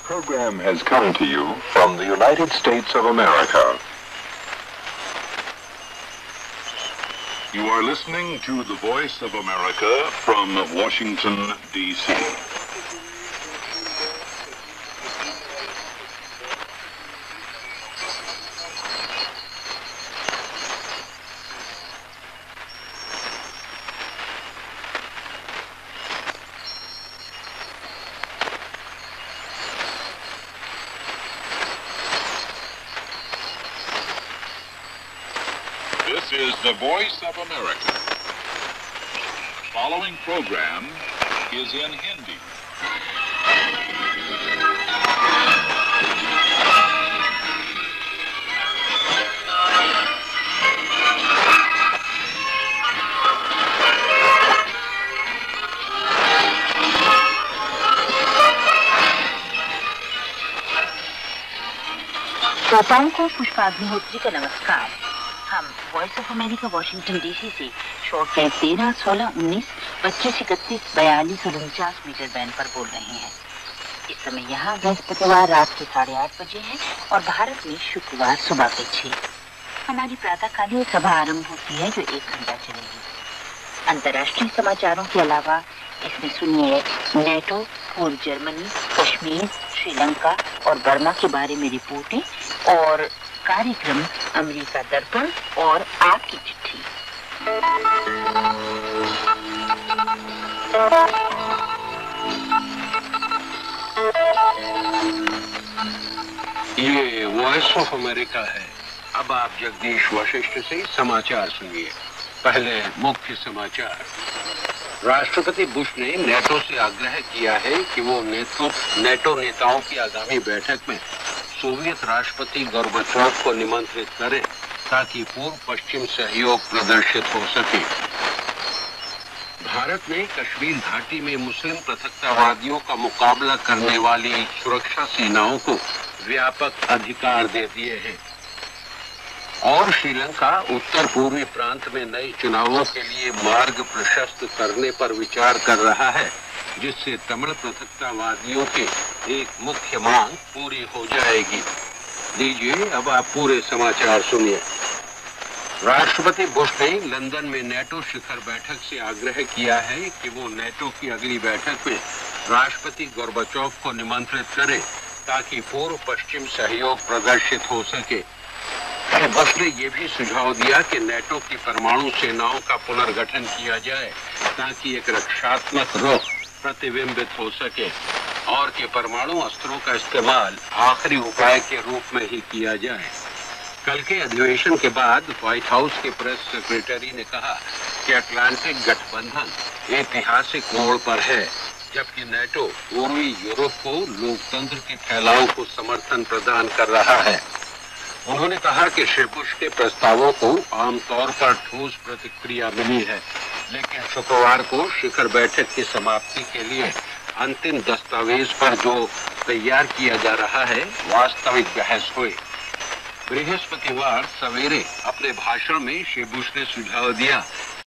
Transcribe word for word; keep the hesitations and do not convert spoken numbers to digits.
program has come to you from the United States of America. You are listening to the Voice of America from Washington, D C This is the Voice of America. Following program is in Hindi. श्रोताओं को पुष्पाग्निहोत्री का नमस्कार। हम voice of America Washington DC से shortwave तेरह, सोलह, उन्नीस, पच्चीस, इकतीस, बयालीस और उनचास मीटर बैंड पर बोल रहे हैं। इस समय यहाँ बृहस्पतिवार रात के साढ़े आठ बजे है और भारत में शुक्रवार सुबह के छह। हमारी प्रातःकालीन सभा आरंभ होती है जो एक घंटा चलेगी। अंतर्राष्ट्रीय समाचारों के अलावा इसमें सुनिए नेटो, पूर्व जर्मनी, कश्मीर, श्रीलंका और बर्मा के बारे में रिपोर्टें और कार्यक्रम अमेरिका दर्पण और आपकी चिट्ठी। ये वॉइस ऑफ अमेरिका है। अब आप जगदीश वशिष्ठ से समाचार सुनिए। पहले मुख्य समाचार। राष्ट्रपति बुश ने नेटो से आग्रह किया है कि वो नेटो नेटो नेताओं की आगामी बैठक में सोवियत राष्ट्रपति गोर्बाचोव को निमंत्रित करें ताकि पूर्व पश्चिम सहयोग प्रदर्शित हो सके। भारत ने कश्मीर घाटी में मुस्लिम पृथकतावादियों का मुकाबला करने वाली सुरक्षा सेनाओं को व्यापक अधिकार दे दिए हैं और श्रीलंका उत्तर पूर्वी प्रांत में नए चुनावों के लिए मार्ग प्रशस्त करने पर विचार कर रहा है, जिससे तमिल पृथकतावादियों के एक मुख्य मांग पूरी हो जाएगी। लीजिए अब आप पूरे समाचार सुनिए। राष्ट्रपति बुश ने लंदन में नेटो शिखर बैठक से आग्रह किया है कि वो नेटो की अगली बैठक में राष्ट्रपति गोर्बाचोव को निमंत्रित करें ताकि पूर्व पश्चिम सहयोग प्रदर्शित हो सके। बुश ने यह भी सुझाव दिया कि नेटो की परमाणु सेनाओं का पुनर्गठन किया जाए ताकि एक रक्षात्मक रुख प्रतिबिंबित हो सके और कि परमाणु अस्त्रों का इस्तेमाल आखिरी उपाय के रूप में ही किया जाए। कल के अधिवेशन के बाद व्हाइट हाउस के प्रेस सेक्रेटरी ने कहा कि अटलांटिक गठबंधन ऐतिहासिक मोड़ पर है, जबकि नेटो पूर्वी यूरोप को लोकतंत्र के फैलाव को समर्थन प्रदान कर रहा है। उन्होंने कहा कि श्री बुश के प्रस्तावों को आमतौर पर ठोस प्रतिक्रिया मिली है, लेकिन शुक्रवार को शिखर बैठक की समाप्ति के लिए अंतिम दस्तावेज पर जो तैयार किया जा रहा है वास्तविक बहस हुई। बृहस्पतिवार सवेरे अपने भाषण में श्री बुश ने सुझाव दिया